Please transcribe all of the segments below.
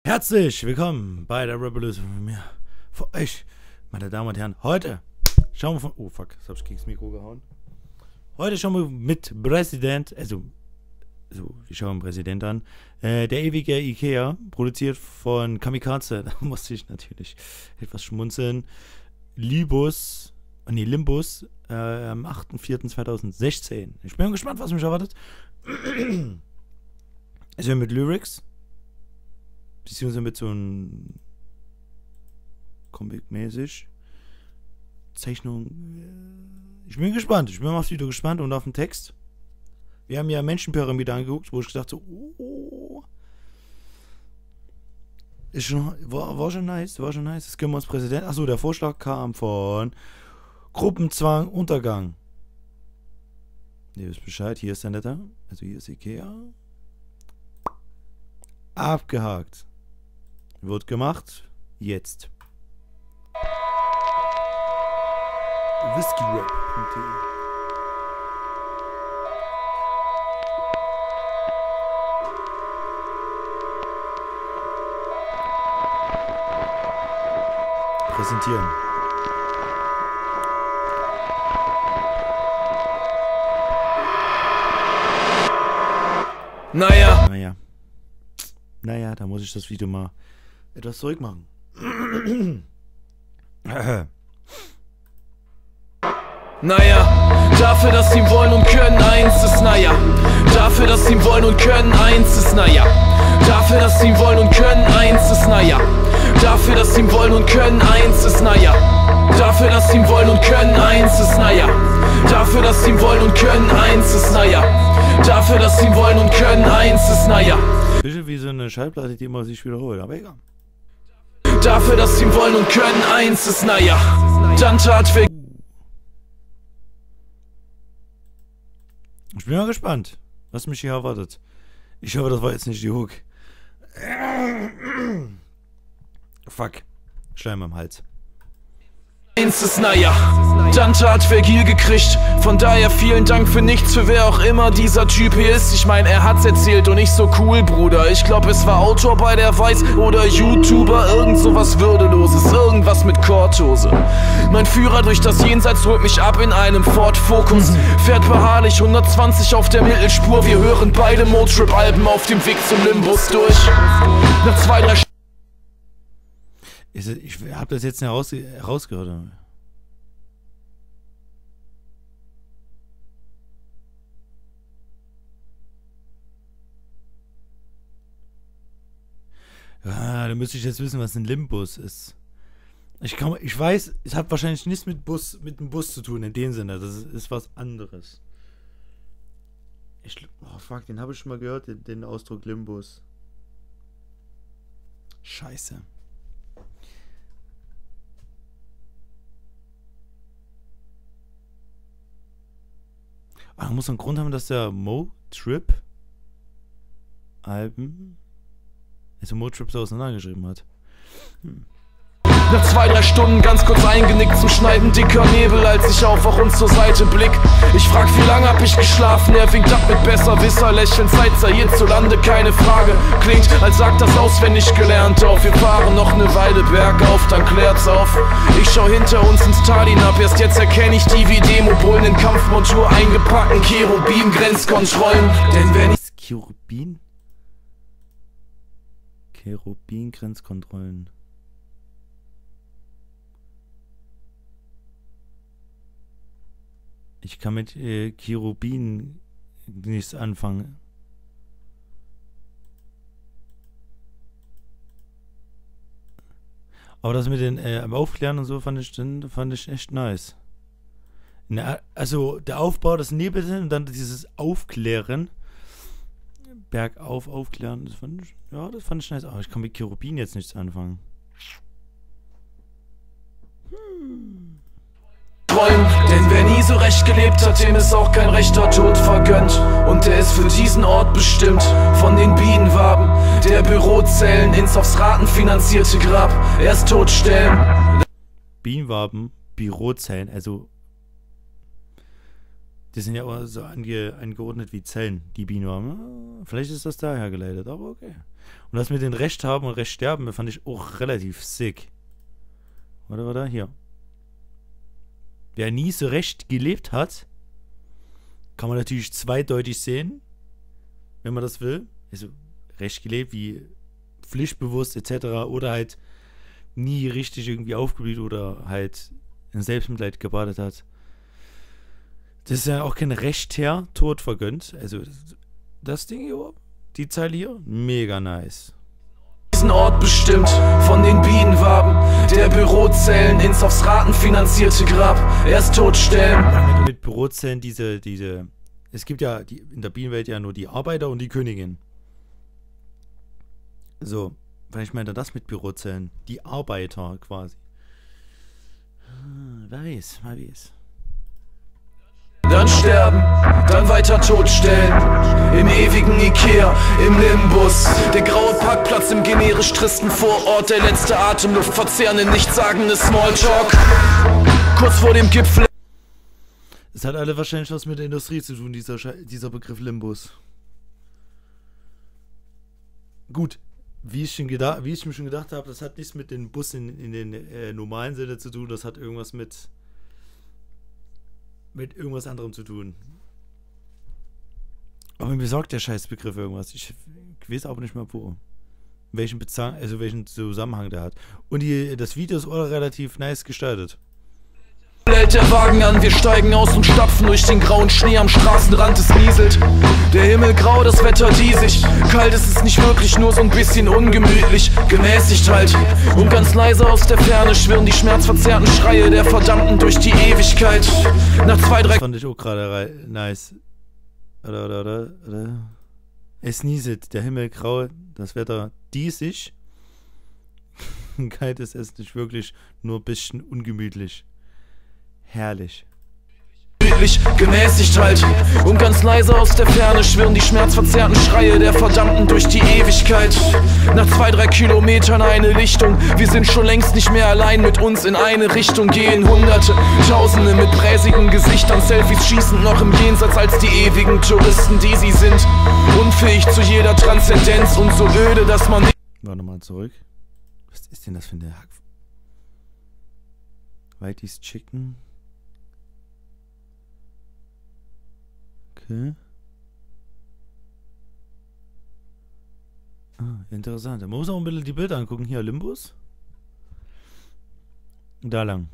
Herzlich willkommen bei der Revolution von mir. Für euch, meine Damen und Herren. Heute schauen wir von... Oh, fuck. Das hab ich gegen das Mikro gehauen. Heute schauen wir mit Präsident... wir schauen Präsident an. Der ewige Ikea, produziert von Kamikaze. Da musste ich natürlich etwas schmunzeln. Limbus, am 8.4.2016. Ich bin gespannt, was mich erwartet. Also mit Lyrics. Beziehungsweise mit so einem Comic-mäßig. Zeichnung. Ich bin gespannt. Ich bin aufs Video gespannt und auf den Text. Wir haben ja Menschenpyramide angeguckt, wo ich gedacht so, oh. Ist schon, war schon nice, Das können wir uns Präsident. Achso, der Vorschlag kam von Gruppenzwang Untergang. Ihr wisst Bescheid, hier ist der Netter. Also hier ist Ikea. Abgehakt. Wird gemacht. Jetzt. Whiskyrap.de Präsentieren. Naja, da muss ich das Video mal etwas zurückmachen. Naja, dafür, dass sie wollen und können, eins ist naja. Dafür, dass sie wollen und können, eins ist naja. Dafür, dass sie wollen und können, eins ist naja. Dafür, dass sie wollen und können, eins ist naja. Dafür, dass sie wollen und können, eins ist naja. Dafür, dass sie wollen und können, eins ist naja. Dafür, dass sie wollen und können, eins ist naja. Bisschen wie so eine Schallplatte, die immer sich wiederholt, aber egal. Dafür, dass sie wollen und können, eins ist naja. Dann tat wir. Ich bin mal gespannt, was mich hier erwartet. Ich hoffe, das war jetzt nicht die Hook. Fuck. Schleim am Hals. Eins ist naja, dann tat Vergil gekriegt. Von daher vielen Dank für nichts, für wer auch immer dieser Typ hier ist. Ich mein, er hat's erzählt und nicht so cool, Bruder. Ich glaub, es war Autor bei der Weiß oder YouTuber. Irgend sowas Würdeloses, irgendwas mit Korthose. Mein Führer durch das Jenseits holt mich ab in einem Ford Focus. Fährt beharrlich 120 auf der Mittelspur. Wir hören beide Motrip-Alben auf dem Weg zum Limbus durch. Nach 2, 3 Ich hab das jetzt nicht rausgehört. Da müsste ich jetzt wissen, was ein Limbus ist. Ich weiß, es hat wahrscheinlich nichts mit dem Bus zu tun, in dem Sinne. Das ist was anderes. Oh fuck, den habe ich schon mal gehört, den Ausdruck Limbus. Scheiße. Aber muss einen Grund haben, dass der Motrip-Alben, also Motrip so auseinandergeschrieben hat. Nach 2, 3 Stunden ganz kurz eingenickt zum Schneiden dicker Nebel, als ich aufwach und zur Seite blick. Ich frag, wie lange hab ich geschlafen? Er winkt ab mit Besserwisser, lächeln, Zeit sei hierzulande, keine Frage. Klingt, als sagt das auswendig gelernt auf. Wir fahren noch eine Weile bergauf, dann klärt's auf. Ich schau hinter uns ins Tal hinab, erst jetzt erkenne ich die wie Demo-Bullen in Kampfmontur eingepackten Cherubim, Grenzkontrollen. Denn wenn ich... Cherubin, Grenzkontrollen. Ich kann mit Cherubin nichts anfangen. Aber das mit den Aufklären und so fand ich echt nice. Also der Aufbau des Nebels und dann dieses Aufklären. Bergauf, aufklären, das fand ich nice. Aber ich kann mit Cherubin jetzt nichts anfangen. Denn wer nie so recht gelebt hat, dem ist auch kein rechter Tod vergönnt. Und der ist für diesen Ort bestimmt von den Bienenwaben der Bürozellen ins aufs Raten finanzierte Grab erst totstellen. Bienenwaben, Bürozellen, also die sind ja auch so angeordnet wie Zellen, die Bienenwaben. Vielleicht ist das daher geleitet, aber okay. Und das mit den Recht haben und Recht sterben, fand ich auch relativ sick. Oder? Hier. Wer nie so recht gelebt hat, kann man natürlich zweideutig sehen, wenn man das will. Also recht gelebt wie pflichtbewusst etc. Oder halt nie richtig irgendwie aufgeblüht oder halt in Selbstmitleid gebadet hat. Das ist ja auch kein Rechther Tod vergönnt. Also das Ding hier, die Zeile hier, mega nice. Diesen Ort bestimmt von den Bienenwaben der Bürozellen ins aufs Raten finanzierte Grab erst totstellen. Ja, mit Bürozellen es gibt ja in der Bienenwelt ja nur die Arbeiter und die Königin. So, vielleicht meint er das mit Bürozellen. Die Arbeiter quasi. Wer weiß. Dann sterben, dann weiter totstellen. Im ewigen Ikea, im Nimbus. Der graue Parkplatz im generisch tristen Vorort. Der letzte Atemluft verzehrende, nichtssagende Smalltalk. Kurz vor dem Gipfel. Es hat alle wahrscheinlich was mit der Industrie zu tun, dieser Begriff Limbus. Gut, wie ich mir schon gedacht habe, das hat nichts mit dem Bus in den normalen Sinne zu tun, das hat irgendwas mit irgendwas anderem zu tun. Aber mir sagt der Scheißbegriff irgendwas. Ich weiß aber nicht mehr wo. Welchen Zusammenhang der hat. Und das Video ist auch relativ nice gestaltet. Hält der Wagen an, wir steigen aus und stapfen durch den grauen Schnee am Straßenrand, es nieselt. Der Himmel grau, das Wetter diesig. Kalt ist es nicht wirklich, nur so ein bisschen ungemütlich. Gemäßigt halt. Und ganz leise aus der Ferne schwirren die schmerzverzerrten Schreie der Verdammten durch die Ewigkeit. Nach 2, 3... Das fand ich auch gerade nice. Oder. Es nieselt, der Himmel grau, das Wetter diesig. Kalt ist es nicht wirklich, nur ein bisschen ungemütlich. Herrlich. Gemäßigt halt. Und ganz leise aus der Ferne schwirren die schmerzverzerrten Schreie der Verdammten durch die Ewigkeit. Nach 2, 3 Kilometern eine Lichtung. Wir sind schon längst nicht mehr allein mit uns in eine Richtung. Gehen Hunderte, Tausende mit bräsigen Gesichtern. Selfies schießen noch im Jenseits als die ewigen Touristen, die sie sind. Unfähig zu jeder Transzendenz und so öde, dass man nicht... Warte mal zurück. Was ist denn das für eine Hack? Whitey's Chicken. Okay. Interessant. Man muss auch ein bisschen die Bilder angucken. Hier, Limbus. Da lang.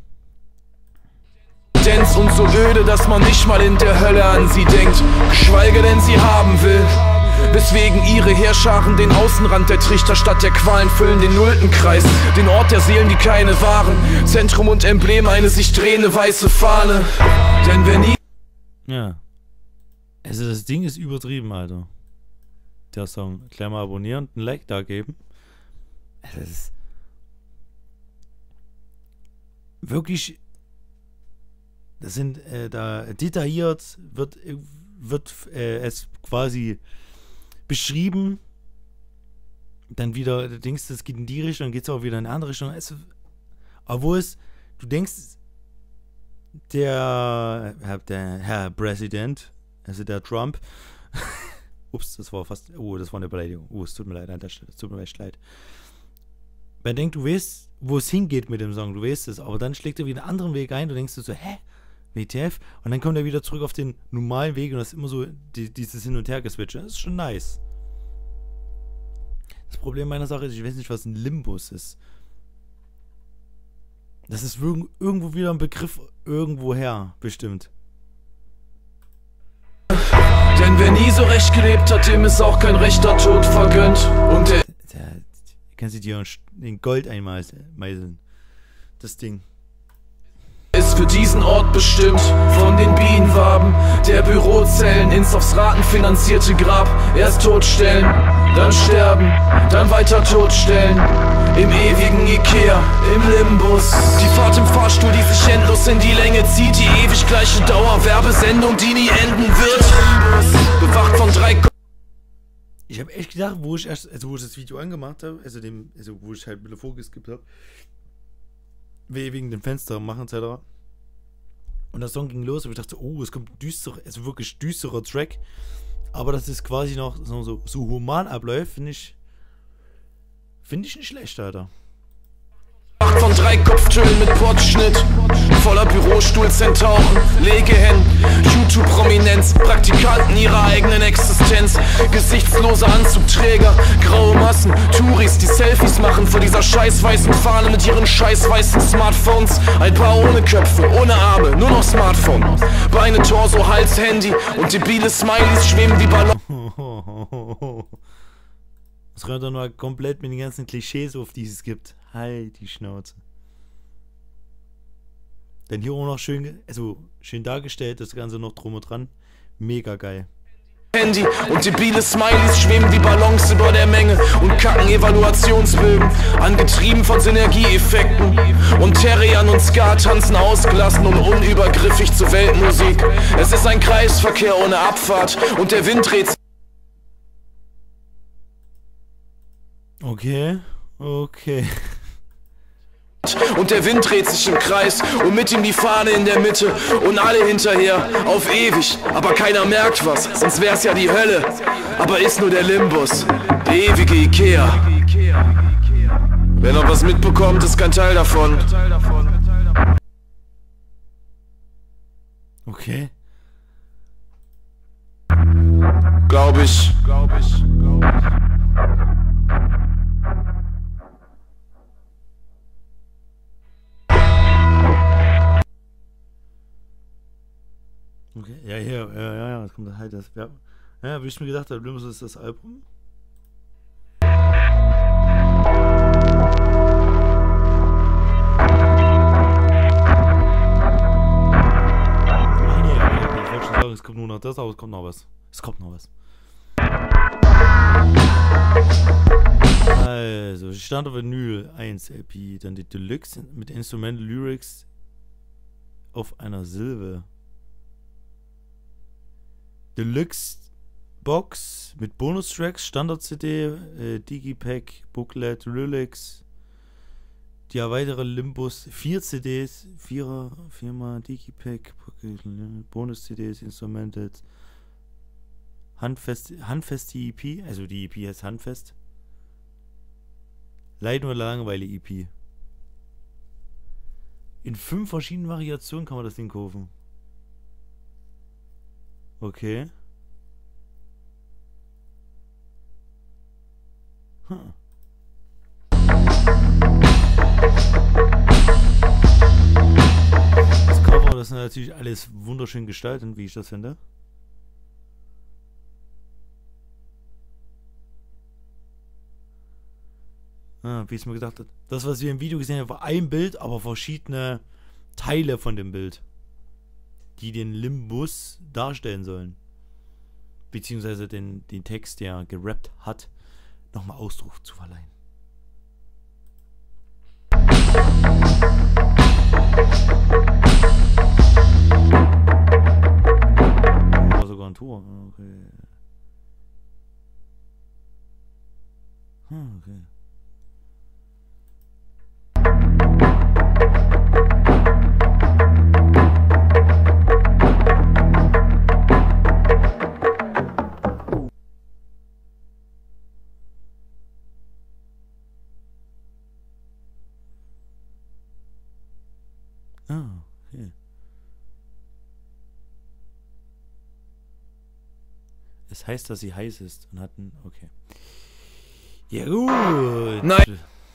Und so öde, dass man nicht mal in der Hölle an sie denkt, geschweige denn sie haben will. Weswegen ihre Heerscharen den Außenrand der Trichter statt der Qualen füllen, den nullten Kreis, den Ort der Seelen, die keine waren. Zentrum und Emblem, eine sich drehende weiße Fahne. Denn wenn nie... Ja. Also das Ding ist übertrieben, Alter. Der Song. Gleich mal abonnieren und ein Like da geben. Das ist wirklich... Das sind da detailliert wird es quasi beschrieben. Dann wieder, du denkst, es geht in die Richtung, dann geht es auch wieder in eine andere Richtung. Obwohl du denkst, der Herr Präsident, also der Trump, ups, das war fast, das war eine Beleidigung. Es tut mir leid an der Stelle, es tut mir echt leid. Man denkt, du weißt, wo es hingeht mit dem Song, du weißt es, aber dann schlägt er wieder einen anderen Weg ein, du denkst so, hä? WTF? Und dann kommt er wieder zurück auf den normalen Weg und das ist immer so dieses Hin- und Her-Geswitche. Das ist schon nice. Das Problem meiner Sache ist, ich weiß nicht, was ein Limbus ist. Das ist irgendwo wieder ein Begriff irgendwoher, bestimmt. Denn wer nie so recht gelebt hat, dem ist auch kein rechter Tod vergönnt. Und der kannst du dir in Gold einmeißeln. Das Ding. Ist für diesen Ort bestimmt von den Bienenwaben der Bürozellen ins aufs Raten finanzierte Grab. Erst totstellen, dann sterben, dann weiter totstellen. Im ewigen Ikea, im Limbus. Die Fahrt im Fahrstuhl, die sich endlos in die Länge zieht. Die ewig gleiche Dauerwerbesendung, die nie enden wird. Bewacht von 3... Ich habe echt gedacht, wo ich das Video angemacht habe, wo ich halt ein bisschen vorgeskippt habe, wegen dem Fenster machen etc. Und der Song ging los und ich dachte, es kommt ein wirklich düsterer Track. Aber dass es quasi noch so human abläuft, finde ich Finde ich nicht schlecht, Alter. Von 3 Kopftönen mit Portschnitt, voller Bürostuhl-Zentauren, Legehennen, YouTube-Prominenz, Praktikanten ihrer eigenen Existenz, gesichtsloser Anzugträger, graue Massen, Touris, die Selfies machen vor dieser scheißweißen Fahne mit ihren scheißweißen Smartphones, ein paar ohne Köpfe, ohne Arme, nur noch Smartphone, Beine, Torso, Hals, Handy und debile Smileys schweben wie Ballons. Das rennt doch nur komplett mit den ganzen Klischees auf, die es gibt. Halt die Schnauze. Denn hier auch noch schön, also schön dargestellt, das Ganze noch drum und dran. Mega geil. Handy und debile Smileys schweben wie Ballons über der Menge und kacken Evaluationsbögen, angetrieben von Synergieeffekten. Und Terrian und Ska tanzen ausgelassen und unübergriffig zur Weltmusik. Es ist ein Kreisverkehr ohne Abfahrt und der Wind dreht. Okay, okay. Und der Wind dreht sich im Kreis und mit ihm die Fahne in der Mitte und alle hinterher auf ewig. Aber keiner merkt was, sonst wär's ja die Hölle. Aber ist nur der Limbus, der ewige Ikea. Wer noch was mitbekommt, ist kein Teil davon. Okay. Glaub ich. Okay, ja, hier, ja, das kommt halt das. Ja, wie ich mir gedacht habe, Limbus ist das Album. Ich wollte schon sagen, es kommt nur noch das, aber es kommt noch was. Also, Standard Vinyl 1 LP, dann die Deluxe mit Instrumental Lyrics auf einer Silbe. Deluxe Box mit Bonustracks, Standard-CD, Digipack, Booklet, Lyrics, die erweiterte Limbus, 4 CDs, 4x Digipack, Bonus-CDs, Instrumental, handfest die EP, also die EP heißt handfest. Leiden oder Langeweile EP. In 5 verschiedenen Variationen kann man das Ding kaufen. Okay. Das Cover, das sind natürlich alles wunderschön gestaltet, wie ich das finde. Wie ich es mir gedacht habe. Das, was wir im Video gesehen haben, war ein Bild, aber verschiedene Teile von dem Bild, die den Limbus darstellen sollen. Beziehungsweise den Text, der gerappt hat, nochmal Ausdruck zu verleihen. War sogar ein Tor. Okay. Okay. Okay. Es heißt, dass sie heiß ist und hatten. Okay. Ja, gut. Nein.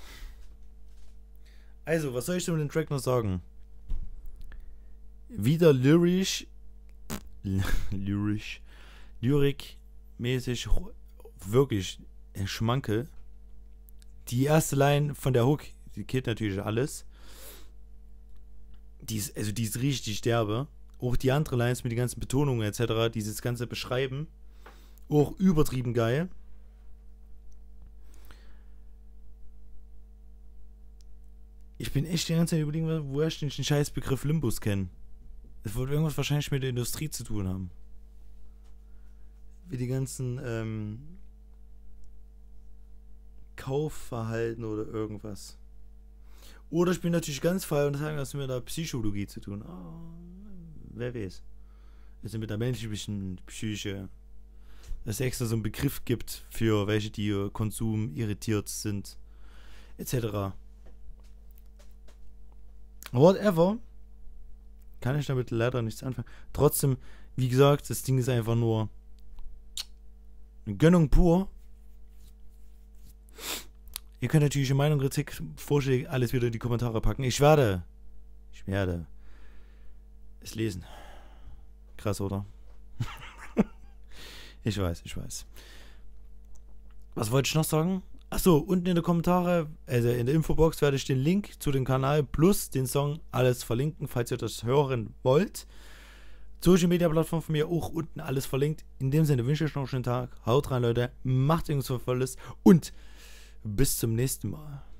Also, was soll ich denn mit dem Track noch sagen? Wieder lyrisch, lyrikmäßig wirklich Schmankel. Die erste Line von der Hook, die killt natürlich alles. Die ist richtig derbe. Auch die anderen Lines mit den ganzen Betonungen etc., dieses ganze Beschreiben, auch übertrieben geil. Ich bin echt die ganze Zeit überlegen, woher ich den scheiß Begriff Limbus kenne. Es wird irgendwas wahrscheinlich mit der Industrie zu tun haben. Wie die ganzen Kaufverhalten oder irgendwas. Oder ich bin natürlich ganz frei und sagen, dass wir mit der Psychologie zu tun. Wer weiß. Also mit der menschlichen Psyche. Dass es extra so einen Begriff gibt für welche, die Konsum irritiert sind. etc. Whatever. Kann ich damit leider nichts anfangen. Trotzdem, wie gesagt, das Ding ist einfach nur eine Gönnung pur. Ihr könnt natürlich Meinung, Kritik, Vorschläge, alles wieder in die Kommentare packen. Ich werde es lesen. Krass, oder? Ich weiß. Was wollte ich noch sagen? Achso, unten in den Kommentare, also in der Infobox, werde ich den Link zu dem Kanal plus den Song alles verlinken, falls ihr das hören wollt. Social Media Plattform von mir auch unten alles verlinkt. In dem Sinne wünsche ich euch noch einen schönen Tag. Haut rein, Leute. Macht irgendwas Volles und bis zum nächsten Mal.